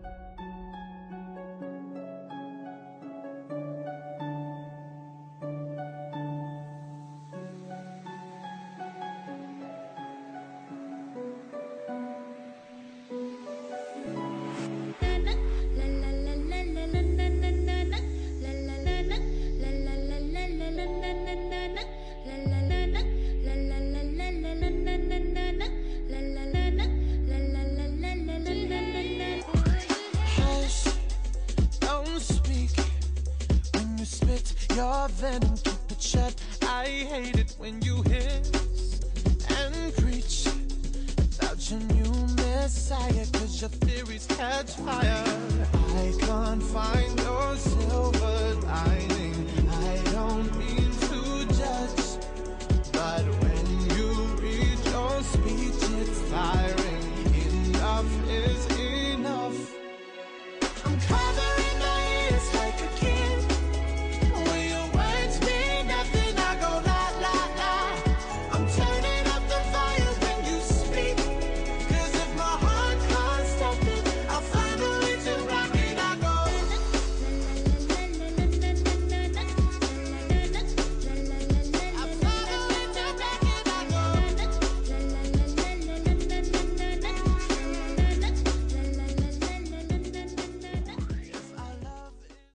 Your venom, keep it shut. I hate it when you hiss and preach about your new messiah, 'cause your theories catch fire. I can't find